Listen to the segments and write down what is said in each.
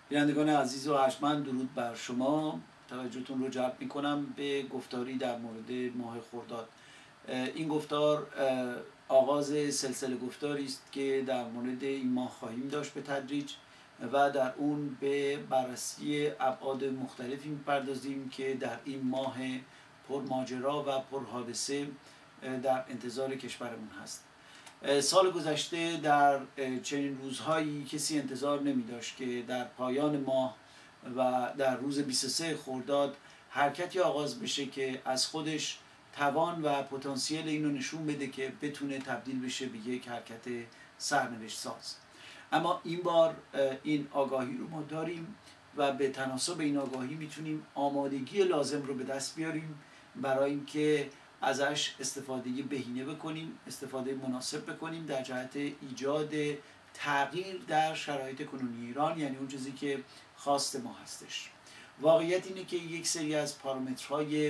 بینندگان عزیز و ارجمند، درود بر شما. توجهتون رو جلب میکنم به گفتاری در مورد ماه خرداد. این گفتار آغاز سلسله گفتاری است که در مورد این ماه خواهیم داشت به تدریج و در اون به بررسی ابعاد مختلفی میپردازیم که در این ماه پرماجرا و پرحادثه در انتظار کشورمون هست. سال گذشته در چنین روزهایی کسی انتظار نمی داشت که در پایان ماه و در روز 23 خرداد حرکتی آغاز بشه که از خودش توان و پتانسیل اینو نشون بده که بتونه تبدیل بشه به یک حرکت سرنوشت ساز. اما این بار این آگاهی رو ما داریم و به تناسب این آگاهی میتونیم آمادگی لازم رو به دست بیاریم برای اینکه ازش استفاده بهینه بکنیم، استفاده مناسب بکنیم در جهت ایجاد تغییر در شرایط کنونی ایران، یعنی اون چیزی که خواست ما هستش. واقعیت اینه که یک سری از پارامترهای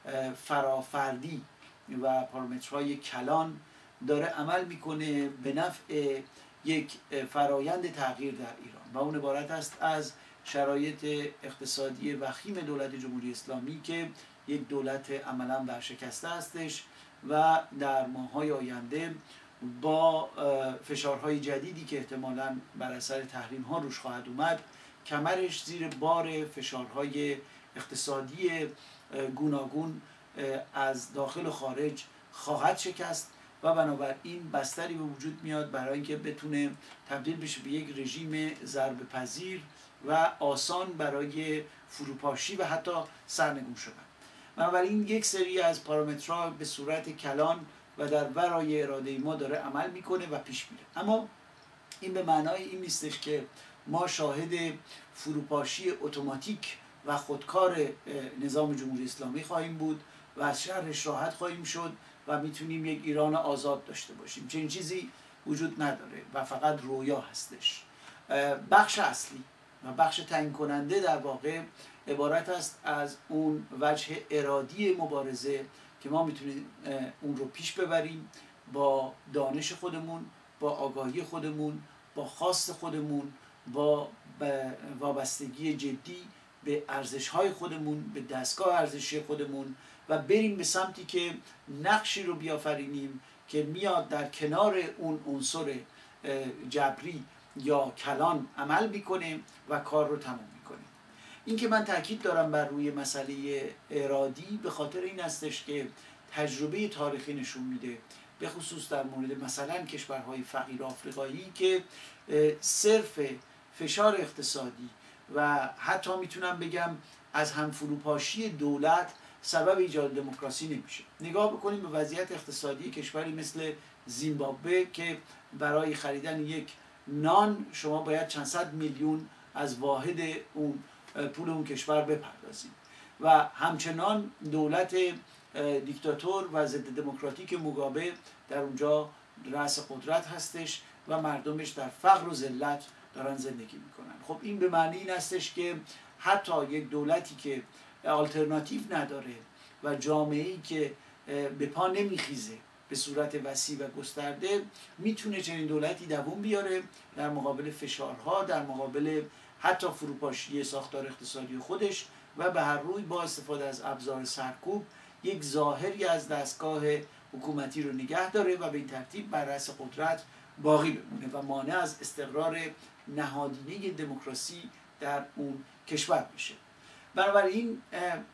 فرافردی و پارامترهای کلان داره عمل میکنه به نفع یک فرایند تغییر در ایران و اون عبارت است از شرایط اقتصادی وخیم دولت جمهوری اسلامی که یک دولت عملا ورشکسته هستش و در ماه‌های آینده با فشارهای جدیدی که احتمالاً بر اثر تحریم‌ها روش خواهد اومد کمرش زیر بار فشارهای اقتصادی گوناگون از داخل و خارج خواهد شکست و بنابراین بستری به وجود میاد برای اینکه بتونه تبدیل بشه به یک رژیم ضربه پذیر و آسان برای فروپاشی و حتی سرنگون شدن. بنابراین یک سری از پارامترها به صورت کلان و در ورای اراده ما داره عمل میکنه و پیش میره. اما این به معنای این نیستش که ما شاهد فروپاشی اتوماتیک و خودکار نظام جمهوری اسلامی خواهیم بود و از شرش راحت خواهیم شد و میتونیم یک ایران آزاد داشته باشیم. چنین چیزی وجود نداره و فقط رویا هستش. بخش اصلی و بخش تعیین کننده در واقع عبارت است از اون وجه ارادی مبارزه که ما میتونیم اون رو پیش ببریم با دانش خودمون، با آگاهی خودمون، با خواست خودمون، با وابستگی جدی به ارزش‌های خودمون، به دستگاه ارزشی خودمون و بریم به سمتی که نقشی رو بیافرینیم که میاد در کنار اون عنصر جبری یا کلان عمل میکنه و کار رو تموم میکنه. این که من تاکید دارم بر روی مسئله ارادی به خاطر این هستش که تجربه تاریخی نشون میده، به خصوص در مورد مثلا کشورهای فقیر آفریقایی که صرف فشار اقتصادی و حتی میتونم بگم از هم فروپاشی دولت سبب ایجاد دموکراسی نمیشه. نگاه بکنیم به وضعیت اقتصادی کشوری مثل زیمبابوه که برای خریدن یک نان شما باید چند صد میلیون از واحد اون پول اون کشور بپردازید و همچنان دولت دیکتاتور و ضد دموکراتیک موگابه در اونجا رأس قدرت هستش و مردمش در فقر و ذلت دارن زندگی میکنن. خب این به معنی این هستش که حتی یک دولتی که آلترناتیو نداره و جامعه‌ای که به پا نمیخیزه به صورت وسیع و گسترده میتونه چنین دولتی دوام بیاره در مقابل فشارها، در مقابل حتی فروپاشی ساختار اقتصادی خودش و به هر روی با استفاده از ابزار سرکوب یک ظاهری از دستگاه حکومتی رو نگه داره و به این ترتیب بر رأس قدرت باقی بمونه و مانع از استقرار نهادینه دموکراسی در اون کشور بشه. بنابراین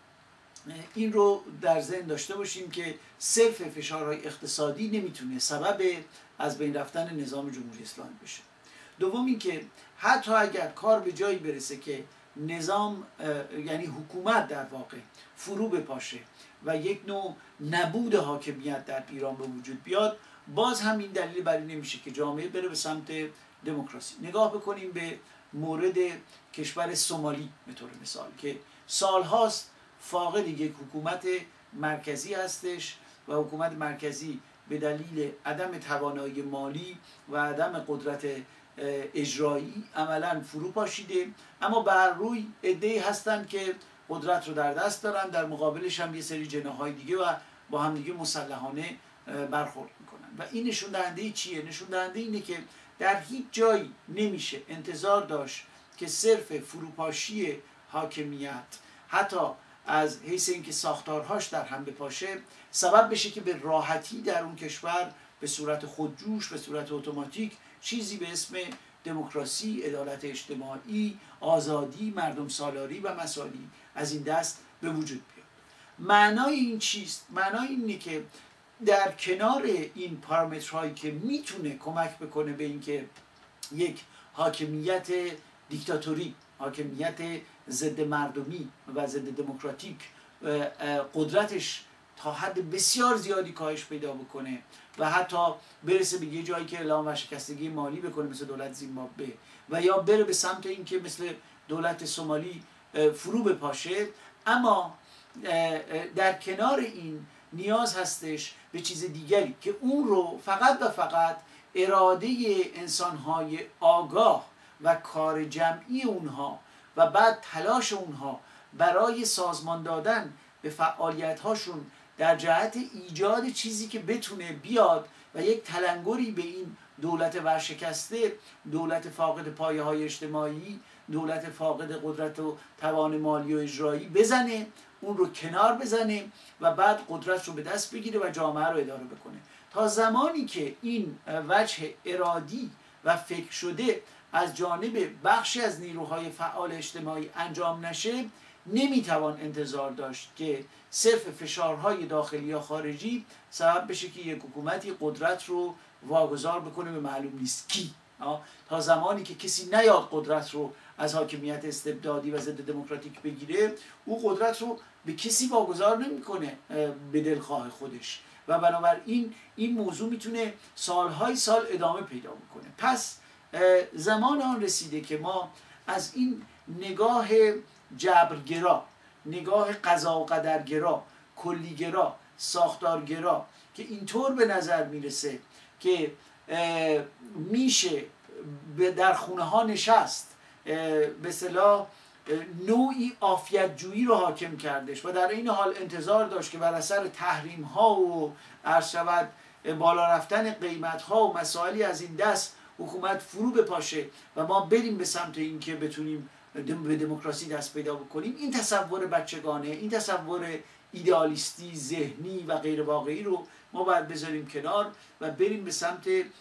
این رو در ذهن داشته باشیم که صرف فشارهای اقتصادی نمیتونه سبب از بین رفتن نظام جمهوری اسلامی بشه. دوم این که حتی اگر کار به جایی برسه که نظام یعنی حکومت در واقع فرو بپاشه و یک نوع نبود حاکمیت در ایران به وجود بیاد، باز هم این دلیل بر این نمیشه که جامعه بره به سمت دموکراسی. نگاه بکنیم به مورد کشور سومالی به طور مثال که سالهاست فاقد یک حکومت مرکزی هستش و حکومت مرکزی به دلیل عدم توانایی مالی و عدم قدرت اجرایی عملا فرو پاشیده، اما بر روی عده‌ای هستن که قدرت رو در دست دارن، در مقابلش هم یه سری جناح‌های دیگه و با هم دیگه مسلحانه برخورد میکنن. و این نشون دهنده چیه؟ نشون دهنده اینه که در هیچ جایی نمیشه انتظار داشت که صرف فروپاشی حاکمیت حتی از حیث اینکه ساختارهاش در هم بپاشه سبب بشه که به راحتی در اون کشور به صورت خودجوش، به صورت اتوماتیک چیزی به اسم دموکراسی، عدالت اجتماعی، آزادی، مردم سالاری و مساوی از این دست به وجود بیاد. معنای این چیست؟ معنای اینه که در کنار این پارامترهایی که میتونه کمک بکنه به اینکه یک حاکمیت دیکتاتوری، حاکمیت ضد مردمی و ضد دموکراتیک قدرتش تا حد بسیار زیادی کاهش پیدا بکنه و حتی برسه به یه جایی که اعلام ورشکستگی مالی بکنه مثل دولت زیمبابوه و یا بره به سمت اینکه مثل دولت سومالی فرو بپاشه. اما در کنار این نیاز هستش به چیز دیگری که اون رو فقط و فقط اراده انسانهای آگاه و کار جمعی اونها و بعد تلاش اونها برای سازمان دادن به فعالیت‌هاشون در جهت ایجاد چیزی که بتونه بیاد و یک تلنگری به این دولت ورشکسته، دولت فاقد پایه‌های اجتماعی، دولت فاقد قدرت و توان مالی و اجرایی بزنه، اون رو کنار بزنه و بعد قدرت رو به دست بگیره و جامعه رو اداره بکنه. تا زمانی که این وجه ارادی و فکر شده از جانب بخشی از نیروهای فعال اجتماعی انجام نشه، نمیتوان انتظار داشت که صرف فشارهای داخلی یا خارجی سبب بشه که یک حکومتی قدرت رو واگذار بکنه به معلوم نیست کی. تا زمانی که کسی نیاد قدرت رو از حاکمیت استبدادی و ضد دموکراتیک بگیره، او قدرت رو به کسی واگذار نمیکنه به دلخواه خودش و بنابراین این موضوع میتونه سالهای سال ادامه پیدا بکنه. پس زمان آن رسیده که ما از این نگاه جبرگرا، نگاه قضا و قدرگرا، کلیگرا، ساختارگرا که اینطور به نظر میرسه که میشه در خونه ها نشست، به اصطلاح نوعی عافیت جویی رو حاکم کردش و در این حال انتظار داشت که بر اثر تحریم ها و عرض شود بالا رفتن قیمت ها و مسائلی از این دست حکومت فرو بپاشه و ما بریم به سمت این که بتونیم به دموکراسی دست پیدا بکنیم. این تصور بچگانه، این تصور ایدئالیستی، ذهنی و غیر واقعی رو ما باید بذاریم کنار و بریم به سمت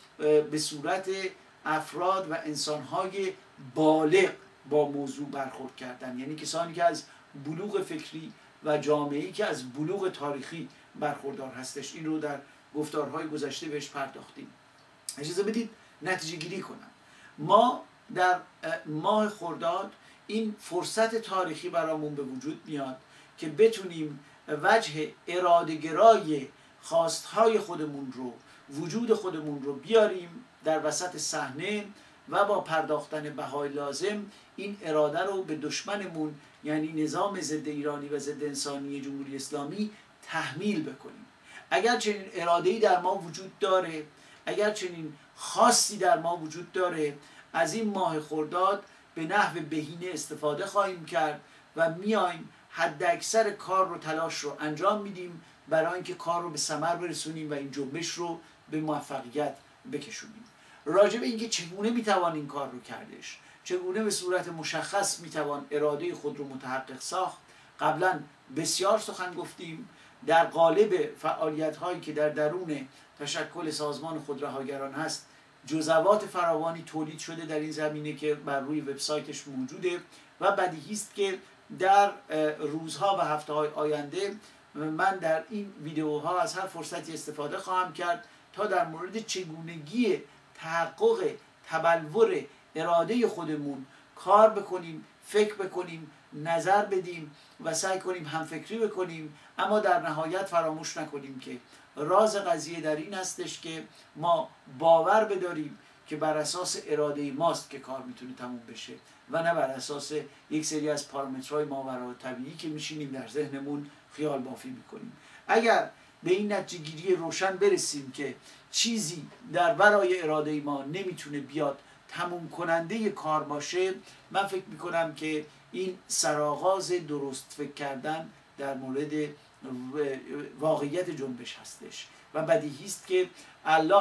به صورت افراد و انسانهای بالغ با موضوع برخورد کردن، یعنی کسانی که از بلوغ فکری و جامعه‌ای که از بلوغ تاریخی برخوردار هستش. این رو در گفتارهای گذشته بهش پرداختیم. اجازه بدید نتیجه گیری کنم. ما در ماه خرداد این فرصت تاریخی برامون به وجود میاد که بتونیم وجه اراده‌گرای خواستهای خودمون رو، وجود خودمون رو بیاریم در وسط صحنه و با پرداختن بهای لازم این اراده رو به دشمنمون، یعنی نظام ضد ایرانی و ضد انسانی جمهوری اسلامی تحمیل بکنیم. اگر چنین اراده‌ای در ما وجود داره، اگر چنین خاصی در ما وجود داره، از این ماه خرداد به نحو بهینه استفاده خواهیم کرد و میایم حد اکثر کار رو، تلاش رو انجام میدیم برای اینکه کار رو به ثمر برسونیم و این جنبش رو به موفقیت بکشونیم. راجع به اینکه چگونه میتوان این کار رو کردش، چگونه به صورت مشخص میتوان اراده خود رو متحقق ساخت، قبلا بسیار سخن گفتیم. در قالب فعالیت هایی که در درون تشکل سازمان خودرهاگران هست، جزوات فراوانی تولید شده در این زمینه که بر روی وبسایتش موجوده و بدیهی است که در روزها و هفته‌های آینده من در این ویدیوها از هر فرصتی استفاده خواهم کرد تا در مورد چگونگی تحقق تبلور اراده خودمون کار بکنیم، فکر بکنیم، نظر بدیم و سعی کنیم همفکری بکنیم، اما در نهایت فراموش نکنیم که راز قضیه در این هستش که ما باور بداریم که بر اساس اراده ماست که کار میتونه تموم بشه و نه بر اساس یک سری از پارامترهای ماورالطبیعی که میشینیم در ذهنمون خیال بافی میکنیم. اگر به این نتیجه گیری روشن برسیم که چیزی در ورای اراده ما نمیتونه بیاد تموم کننده کار باشه، من فکر میکنم که این سرآغاز درست فکر کردن در مورد واقعیت جنبش هستش و بدیهی است که الان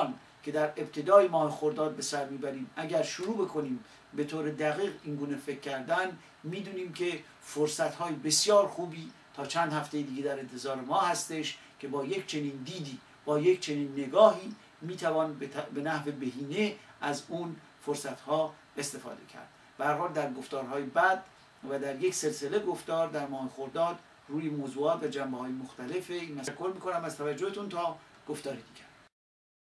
که در ابتدای ماه خرداد به سر میبریم اگر شروع بکنیم به طور دقیق این گونه فکر کردن، میدونیم که فرصت‌های بسیار خوبی تا چند هفته دیگه در انتظار ما هستش که با یک چنین دیدی، با یک چنین نگاهی میتوان به نحو بهینه از اون فرصت‌ها استفاده کرد. به هر حال در گفتارهای بعد و در یک سلسله گفتار در ماه خرداد روی موضوعات و جنبه‌های مختلف این تشکر می‌کنم از توجهتون. تا گفتاری دیگر.